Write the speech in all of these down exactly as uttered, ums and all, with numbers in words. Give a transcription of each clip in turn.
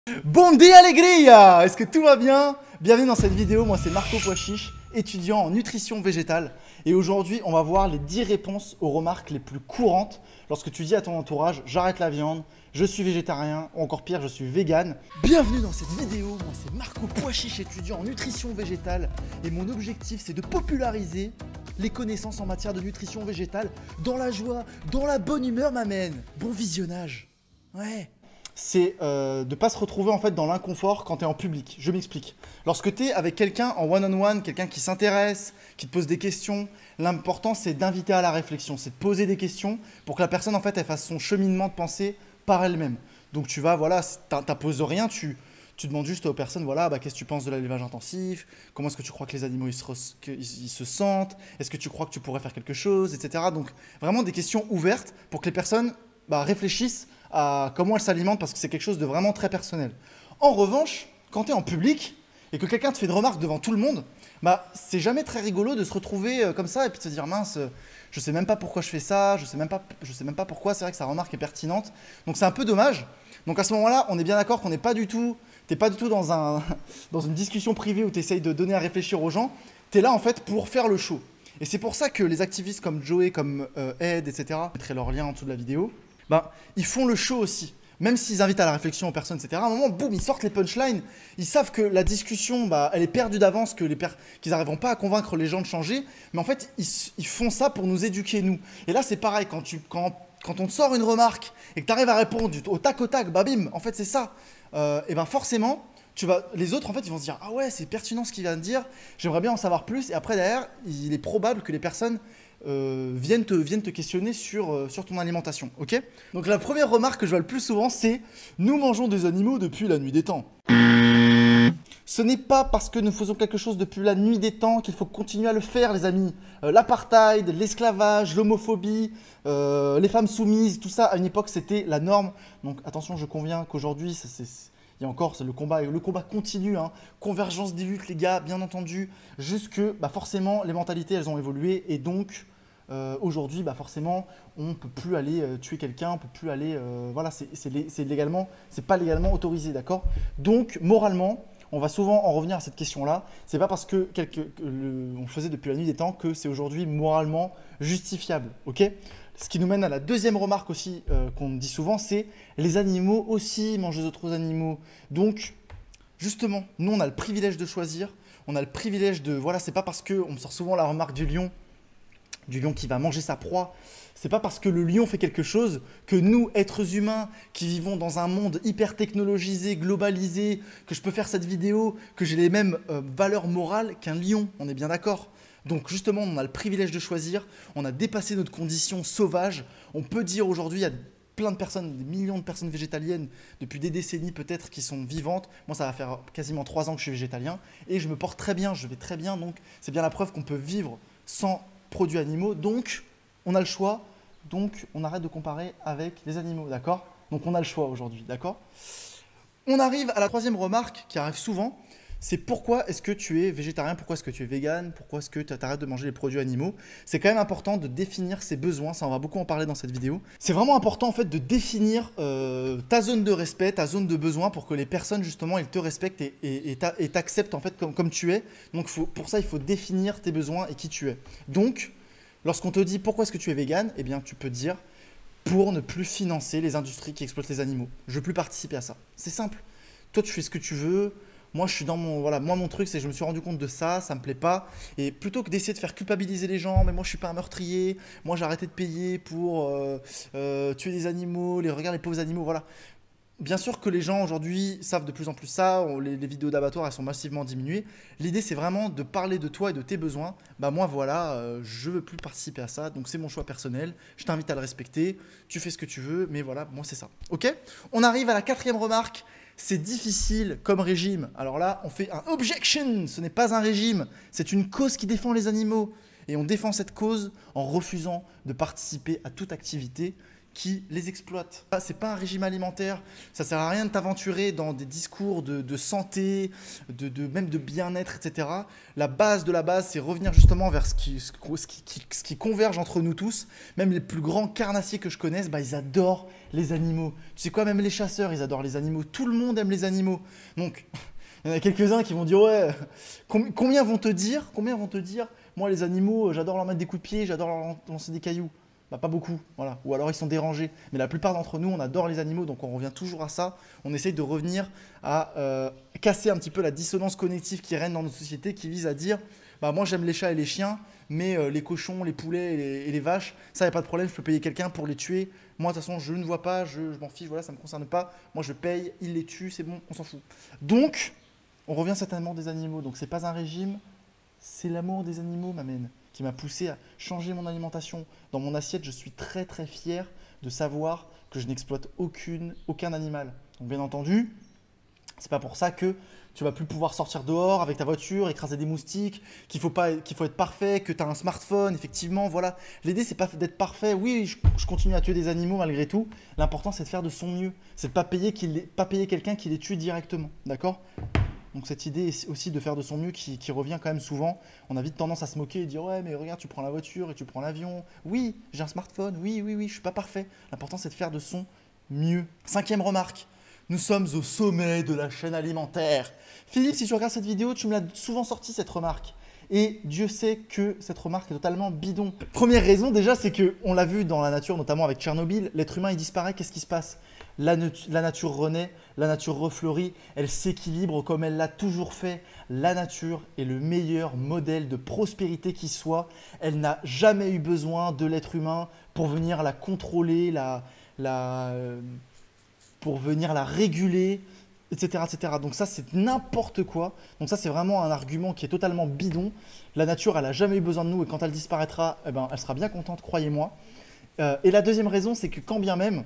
Bon dia alegria! Est-ce que tout va bien? Bienvenue dans cette vidéo, moi c'est Marco Pois-Chiche, étudiant en nutrition végétale. Et aujourd'hui, on va voir les dix réponses aux remarques les plus courantes lorsque tu dis à ton entourage « j'arrête la viande »,« je suis végétarien » ou encore pire « je suis vegan ». Bienvenue dans cette vidéo, moi c'est Marco Pois-Chiche, étudiant en nutrition végétale. Et mon objectif c'est de populariser les connaissances en matière de nutrition végétale dans la joie, dans la bonne humeur m'amène. Bon visionnage. Ouais. C'est euh, de ne pas se retrouver en fait dans l'inconfort quand tu es en public. Je m'explique. Lorsque tu es avec quelqu'un en one-on-one, quelqu'un qui s'intéresse, qui te pose des questions, l'important c'est d'inviter à la réflexion, c'est de poser des questions pour que la personne en fait elle fasse son cheminement de pensée par elle-même. Donc tu vas, voilà, tu n'imposes rien, tu, tu demandes juste aux personnes, voilà, bah, qu'est-ce que tu penses de l'élevage intensif, comment est-ce que tu crois que les animaux ils se, qu'ils, ils se sentent, est-ce que tu crois que tu pourrais faire quelque chose, et cetera. Donc vraiment des questions ouvertes pour que les personnes bah, réfléchissent à comment elle s'alimente parce que c'est quelque chose de vraiment très personnel. En revanche, quand tu es en public et que quelqu'un te fait une remarque devant tout le monde, bah, c'est jamais très rigolo de se retrouver euh, comme ça et puis de se dire mince, euh, je sais même pas pourquoi je fais ça, je sais même pas, je sais même pas pourquoi, c'est vrai que sa remarque est pertinente. Donc c'est un peu dommage. Donc à ce moment-là, on est bien d'accord qu'on n'est pas du tout, t'es pas du tout dans, un, dans une discussion privée où tu essayes de donner à réfléchir aux gens, tu es là en fait pour faire le show. Et c'est pour ça que les activistes comme Joey, comme euh, Ed, et cetera, je mettrai leur lien en dessous de la vidéo, ben, ils font le show aussi. Même s'ils invitent à la réflexion aux personnes, et cetera. À un moment, boum, ils sortent les punchlines. Ils savent que la discussion, bah, elle est perdue d'avance, que les per... qu'ils n'arriveront pas à convaincre les gens de changer. Mais en fait, ils, ils font ça pour nous éduquer, nous. Et là, c'est pareil. Quand, tu, quand, quand on te sort une remarque et que tu arrives à répondre au tac au tac, bah bim, en fait, c'est ça. Euh, et ben forcément, tu vas, les autres, en fait, ils vont se dire « Ah ouais, c'est pertinent ce qu'il vient de dire. J'aimerais bien en savoir plus. » Et après, derrière, il est probable que les personnes Euh, viennent, te, viennent te questionner sur, euh, sur ton alimentation, ok? Donc la première remarque que je vois le plus souvent, c'est « Nous mangeons des animaux depuis la nuit des temps ». Ce n'est pas parce que nous faisons quelque chose depuis la nuit des temps qu'il faut continuer à le faire, les amis. Euh, L'apartheid, l'esclavage, l'homophobie, euh, les femmes soumises, tout ça, à une époque, c'était la norme. Donc attention, je conviens qu'aujourd'hui, c'est... Il y a encore, le combat, le combat continue, hein. Convergence des luttes, les gars, bien entendu. Juste que bah forcément, les mentalités, elles ont évolué. Et donc, euh, aujourd'hui, bah forcément, on ne peut plus aller euh, tuer quelqu'un, on ne peut plus aller... Euh, voilà, c'est légalement, c'est pas légalement autorisé, d'accord? Donc, moralement, on va souvent en revenir à cette question-là. C'est pas parce que, quelque, que le, on le faisait depuis la nuit des temps que c'est aujourd'hui moralement justifiable, ok? Ce qui nous mène à la deuxième remarque aussi euh, qu'on dit souvent, c'est les animaux aussi mangent les autres animaux. Donc, justement, nous on a le privilège de choisir, on a le privilège de... Voilà, c'est pas parce que, on me sort souvent la remarque du lion, du lion qui va manger sa proie, c'est pas parce que le lion fait quelque chose que nous, êtres humains, qui vivons dans un monde hyper technologisé, globalisé, que je peux faire cette vidéo, que j'ai les mêmes euh, valeurs morales qu'un lion, on est bien d'accord? Donc justement, on a le privilège de choisir, on a dépassé notre condition sauvage. On peut dire aujourd'hui, il y a plein de personnes, des millions de personnes végétaliennes, depuis des décennies peut-être, qui sont vivantes. Moi, ça va faire quasiment trois ans que je suis végétalien et je me porte très bien, je vais très bien. Donc c'est bien la preuve qu'on peut vivre sans produits animaux. Donc on a le choix, donc on arrête de comparer avec les animaux, d'accord? Donc on a le choix aujourd'hui, d'accord? On arrive à la troisième remarque qui arrive souvent. C'est pourquoi est-ce que tu es végétarien, pourquoi est-ce que tu es vegan, pourquoi est-ce que tu arrêtes de manger les produits animaux. C'est quand même important de définir ses besoins, ça on va beaucoup en parler dans cette vidéo. C'est vraiment important en fait de définir euh, ta zone de respect, ta zone de besoin pour que les personnes justement elles te respectent et, et, et t'acceptent en fait comme, comme tu es. Donc faut, pour ça il faut définir tes besoins et qui tu es. Donc lorsqu'on te dit pourquoi est-ce que tu es vegan, eh bien tu peux dire pour ne plus financer les industries qui exploitent les animaux. Je ne veux plus participer à ça. C'est simple. Toi tu fais ce que tu veux. Moi, je suis dans mon, voilà, moi, mon truc, c'est que je me suis rendu compte de ça, ça me plaît pas. Et plutôt que d'essayer de faire culpabiliser les gens, mais moi, je suis pas un meurtrier, moi, j'ai arrêté de payer pour euh, euh, tuer des animaux, les regarde les pauvres animaux, voilà. Bien sûr que les gens aujourd'hui savent de plus en plus ça, on, les, les vidéos d'abattoirs, elles sont massivement diminuées. L'idée, c'est vraiment de parler de toi et de tes besoins. Bah moi, voilà, euh, je veux plus participer à ça, donc c'est mon choix personnel. Je t'invite à le respecter, tu fais ce que tu veux, mais voilà, moi, c'est ça. Ok? On arrive à la quatrième remarque. C'est difficile comme régime. Alors là, on fait un objection. Ce n'est pas un régime, c'est une cause qui défend les animaux. Et on défend cette cause en refusant de participer à toute activité qui les exploitent. C'est pas un régime alimentaire, ça sert à rien de t'aventurer dans des discours de, de santé, de, de, même de bien-être, et cetera. La base de la base, c'est revenir justement vers ce qui, ce, qui, qui, ce qui converge entre nous tous. Même les plus grands carnassiers que je connaisse, bah, ils adorent les animaux. Tu sais quoi, même les chasseurs, ils adorent les animaux. Tout le monde aime les animaux. Donc, il y en a quelques-uns qui vont dire, ouais, combien vont te dire, combien vont te dire, moi les animaux, j'adore leur mettre des coups de pied, j'adore leur lancer des cailloux. Bah, pas beaucoup, voilà. Ou alors ils sont dérangés. Mais la plupart d'entre nous, on adore les animaux, donc on revient toujours à ça. On essaye de revenir à euh, casser un petit peu la dissonance cognitive qui règne dans notre société, qui vise à dire, bah moi j'aime les chats et les chiens, mais euh, les cochons, les poulets et les, et les vaches, ça y a pas de problème, je peux payer quelqu'un pour les tuer. Moi de toute façon, je ne vois pas, je, je m'en fiche, voilà, ça me concerne pas. Moi je paye, il les tue, c'est bon, on s'en fout. Donc, on revient certainement des animaux. Donc c'est pas un régime, c'est l'amour des animaux, m'amène, qui m'a poussé à changer mon alimentation. Dans mon assiette, je suis très très fier de savoir que je n'exploite aucune, aucun animal. Donc bien entendu, c'est pas pour ça que tu vas plus pouvoir sortir dehors avec ta voiture, écraser des moustiques, qu'il faut, pas, qu'il faut être parfait, que tu as un smartphone, effectivement, voilà. L'idée, c'est pas d'être parfait. Oui, je, je continue à tuer des animaux malgré tout. L'important, c'est de faire de son mieux. C'est de ne pas payer, qu'il, pas payer quelqu'un qui les tue directement, d'accord ? Donc cette idée est aussi de faire de son mieux qui, qui revient quand même souvent. On a vite tendance à se moquer et dire « Ouais, mais regarde, tu prends la voiture et tu prends l'avion. Oui, j'ai un smartphone. Oui, oui, oui, je ne suis pas parfait. » L'important, c'est de faire de son mieux. Cinquième remarque. Nous sommes au sommet de la chaîne alimentaire. Philippe, si tu regardes cette vidéo, tu me l'as souvent sorti cette remarque. Et Dieu sait que cette remarque est totalement bidon. Première raison déjà, c'est qu'on l'a vu dans la nature, notamment avec Tchernobyl, l'être humain il disparaît, qu'est-ce qui se passe ? La, la nature renaît, la nature refleurit, elle s'équilibre comme elle l'a toujours fait. La nature est le meilleur modèle de prospérité qui soit. Elle n'a jamais eu besoin de l'être humain pour venir la contrôler, la, la, euh, pour venir la réguler, et cetera, et cetera. Donc ça, c'est n'importe quoi. Donc ça, c'est vraiment un argument qui est totalement bidon. La nature, elle n'a jamais eu besoin de nous et quand elle disparaîtra, eh ben, elle sera bien contente, croyez-moi. Euh, et la deuxième raison, c'est que quand bien même,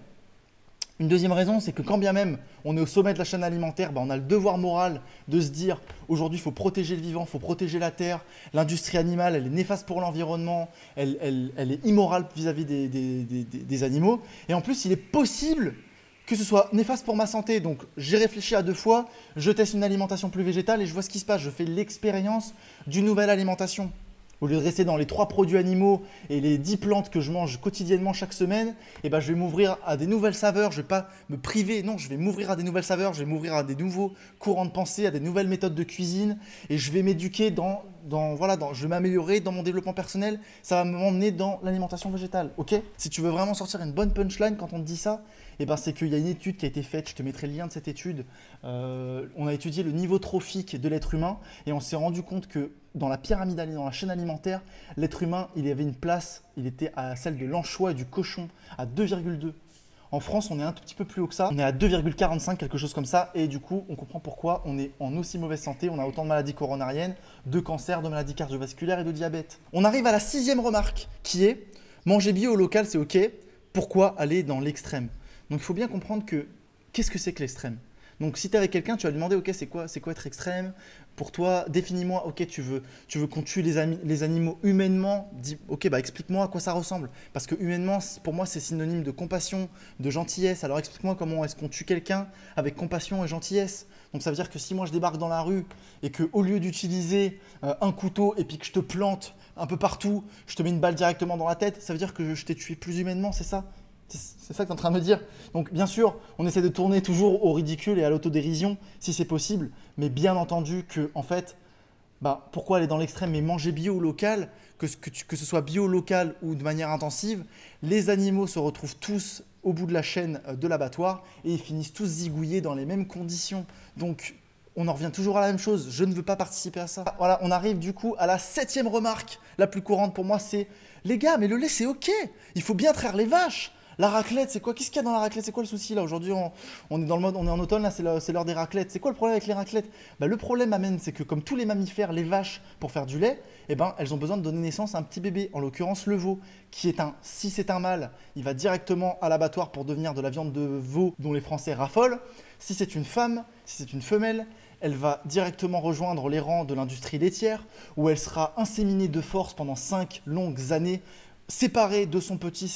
une deuxième raison, c'est que quand bien même on est au sommet de la chaîne alimentaire, ben, on a le devoir moral de se dire aujourd'hui, il faut protéger le vivant, il faut protéger la terre. L'industrie animale, elle est néfaste pour l'environnement, elle, elle, elle est immorale vis-à-vis des, des, des, des, des animaux. Et en plus, il est possible que ce soit néfaste pour ma santé. Donc, j'ai réfléchi à deux fois, je teste une alimentation plus végétale et je vois ce qui se passe. Je fais l'expérience d'une nouvelle alimentation. Au lieu de rester dans les trois produits animaux et les dix plantes que je mange quotidiennement chaque semaine, eh ben, je vais m'ouvrir à des nouvelles saveurs. Je ne vais pas me priver, non, je vais m'ouvrir à des nouvelles saveurs, je vais m'ouvrir à des nouveaux courants de pensée, à des nouvelles méthodes de cuisine et je vais m'éduquer dans, dans, voilà, dans, je vais m'améliorer dans mon développement personnel. Ça va m'emmener dans l'alimentation végétale, ok ? Si tu veux vraiment sortir une bonne punchline quand on te dit ça, eh ben, c'est qu'il y a une étude qui a été faite, je te mettrai le lien de cette étude. Euh, on a étudié le niveau trophique de l'être humain et on s'est rendu compte que dans la pyramide, dans la chaîne alimentaire, l'être humain, il avait une place, il était à celle de l'anchois et du cochon, à deux virgule deux. En France, on est un tout petit peu plus haut que ça, on est à deux virgule quarante-cinq, quelque chose comme ça, et du coup, on comprend pourquoi on est en aussi mauvaise santé, on a autant de maladies coronariennes, de cancers, de maladies cardiovasculaires et de diabète. On arrive à la sixième remarque, qui est « manger bio au local, c'est ok, pourquoi aller dans l'extrême ?» Donc, il faut bien comprendre que, qu'est-ce que c'est que l'extrême ? Donc, si tu es avec quelqu'un, tu vas lui demander, ok, c'est quoi, c'est quoi être extrême ? Pour toi, définis-moi, ok, tu veux, tu veux qu'on tue les, ami- les animaux humainement, dis, ok, bah explique-moi à quoi ça ressemble. Parce que humainement, pour moi, c'est synonyme de compassion, de gentillesse. Alors explique-moi comment est-ce qu'on tue quelqu'un avec compassion et gentillesse. Donc ça veut dire que si moi je débarque dans la rue et qu'au lieu d'utiliser euh, un couteau et puis que je te plante un peu partout, je te mets une balle directement dans la tête, ça veut dire que je t'ai tué plus humainement, c'est ça ? C'est ça que tu es en train de me dire. Donc bien sûr, on essaie de tourner toujours au ridicule et à l'autodérision si c'est possible, mais bien entendu que en fait, bah, pourquoi aller dans l'extrême et manger bio local, que, que, tu, que ce soit bio local ou de manière intensive, les animaux se retrouvent tous au bout de la chaîne de l'abattoir et ils finissent tous zigouillés dans les mêmes conditions. Donc on en revient toujours à la même chose, je ne veux pas participer à ça. Voilà, on arrive du coup à la septième remarque, la plus courante pour moi, c'est « les gars, mais le lait c'est ok, il faut bien traire les vaches !» La raclette, c'est quoi? Qu'est-ce qu'il y a dans la raclette? C'est quoi le souci là? Aujourd'hui, on, on est dans le mode, on est en automne, là, c'est l'heure des raclettes. C'est quoi le problème avec les raclettes? Bah, le problème, amène, c'est que comme tous les mammifères, les vaches, pour faire du lait, eh ben, elles ont besoin de donner naissance à un petit bébé, en l'occurrence le veau, qui est un, si c'est un mâle, il va directement à l'abattoir pour devenir de la viande de veau dont les Français raffolent. Si c'est une femme, si c'est une femelle, elle va directement rejoindre les rangs de l'industrie laitière, où elle sera inséminée de force pendant cinq longues années, séparée de son petit. C'est un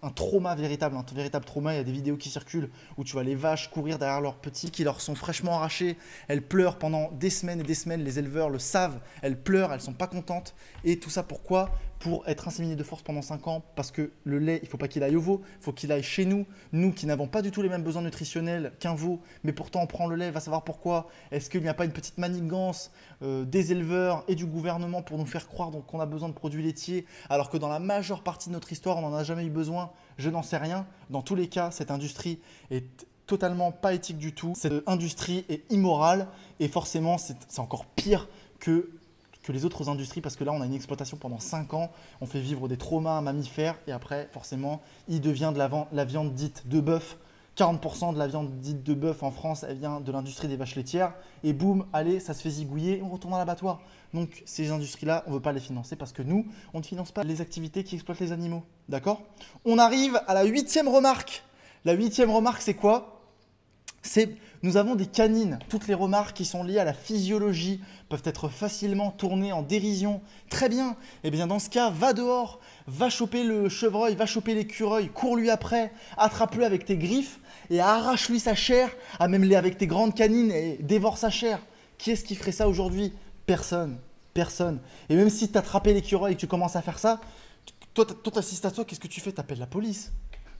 un trauma véritable, un véritable trauma. Il y a des vidéos qui circulent où tu vois les vaches courir derrière leurs petits qui leur sont fraîchement arrachés. Elles pleurent pendant des semaines et des semaines. Les éleveurs le savent. Elles pleurent, elles sont pas contentes. Et tout ça pourquoi? Pour être inséminé de force pendant cinq ans, parce que le lait, il ne faut pas qu'il aille au veau, il faut qu'il aille chez nous. Nous qui n'avons pas du tout les mêmes besoins nutritionnels qu'un veau, mais pourtant on prend le lait, va savoir pourquoi. Est-ce qu'il n'y a pas une petite manigance euh, des éleveurs et du gouvernement pour nous faire croire qu'on a besoin de produits laitiers, alors que dans la majeure partie de notre histoire, on n'en a jamais eu besoin? Je n'en sais rien. Dans tous les cas, cette industrie est totalement pas éthique du tout. Cette industrie est immorale et forcément, c'est encore pire que que les autres industries, parce que là on a une exploitation pendant cinq ans, on fait vivre des traumas à mammifères et après forcément il devient de la, la viande dite de bœuf. quarante pour cent de la viande dite de bœuf en France, elle vient de l'industrie des vaches laitières et boum, allez, ça se fait zigouiller et on retourne à l'abattoir. Donc ces industries-là, on ne veut pas les financer parce que nous, on ne finance pas les activités qui exploitent les animaux. D'accord? On arrive à la huitième remarque. La huitième remarque, c'est quoi? C'est nous avons des canines. Toutes les remarques qui sont liées à la physiologie peuvent être facilement tournées en dérision. Très bien. Et bien dans ce cas, va dehors, va choper le chevreuil, va choper l'écureuil, cours-lui après, attrape-le avec tes griffes et arrache-lui sa chair, amène-le avec tes grandes canines et dévore sa chair. Qui est-ce qui ferait ça aujourd'hui? Personne. Personne. Et même si tu as attrapé l'écureuil et que tu commences à faire ça, toi, tu assistes à toi, qu'est-ce que tu fais? Tu appelles la police.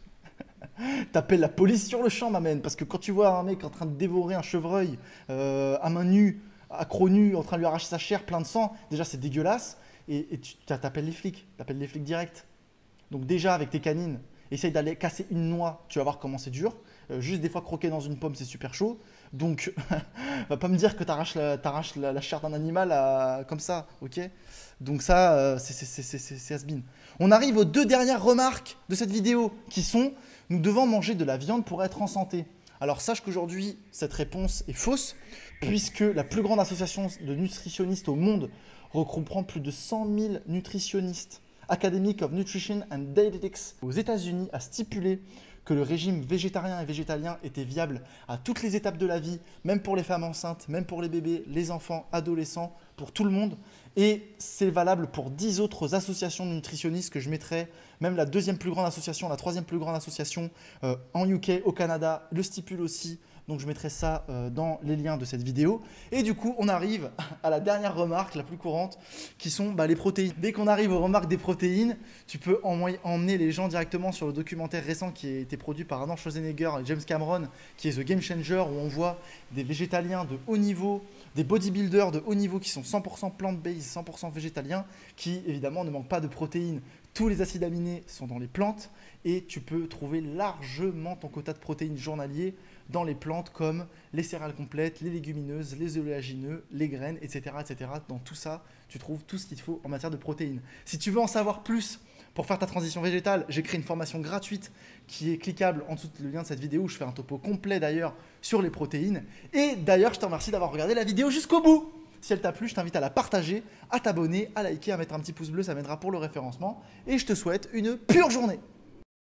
T'appelles la police sur le champ, ma mène, parce que quand tu vois un mec en train de dévorer un chevreuil euh, à main nue, accro nu, en train de lui arracher sa chair, plein de sang, déjà c'est dégueulasse, et, et tu t'appelles les flics, t'appelles les flics direct. Donc déjà avec tes canines, essaye d'aller casser une noix, tu vas voir comment c'est dur. Euh, juste des fois croquer dans une pomme, c'est super chaud. Donc va pas me dire que t'arraches la, t'arraches la, la chair d'un animal à, comme ça, ok? Donc ça, euh, c'est has-been. On arrive aux deux dernières remarques de cette vidéo qui sont: nous devons manger de la viande pour être en santé. Alors sache qu'aujourd'hui, cette réponse est fausse, puisque la plus grande association de nutritionnistes au monde regroupant plus de cent mille nutritionnistes, Academy of Nutrition and Dietetics aux États-Unis, a stipulé que le régime végétarien et végétalien était viable à toutes les étapes de la vie, même pour les femmes enceintes, même pour les bébés, les enfants, adolescents, pour tout le monde. Et c'est valable pour dix autres associations de nutritionnistes que je mettrai, même la deuxième plus grande association, la troisième plus grande association euh, en U K, au Canada, le stipule aussi. Donc je mettrai ça euh, dans les liens de cette vidéo. Et du coup, on arrive à la dernière remarque, la plus courante, qui sont bah, les protéines. Dès qu'on arrive aux remarques des protéines, tu peux emmener les gens directement sur le documentaire récent qui a été produit par Arnold Schwarzenegger et James Cameron, qui est The Game Changer, où on voit des végétaliens de haut niveau, des bodybuilders de haut niveau qui sont cent pour cent plant-based, cent pour cent végétaliens, qui évidemment ne manquent pas de protéines. Tous les acides aminés sont dans les plantes et tu peux trouver largement ton quota de protéines journalier dans les plantes comme les céréales complètes, les légumineuses, les oléagineux, les graines, et cetera, et cetera. Dans tout ça, tu trouves tout ce qu'il te faut en matière de protéines. Si tu veux en savoir plus pour faire ta transition végétale, j'ai créé une formation gratuite qui est cliquable en dessous du lien de cette vidéo où je fais un topo complet d'ailleurs sur les protéines. Et d'ailleurs, je te remercie d'avoir regardé la vidéo jusqu'au bout. Si elle t'a plu, je t'invite à la partager, à t'abonner, à liker, à mettre un petit pouce bleu, ça m'aidera pour le référencement. Et je te souhaite une pure journée.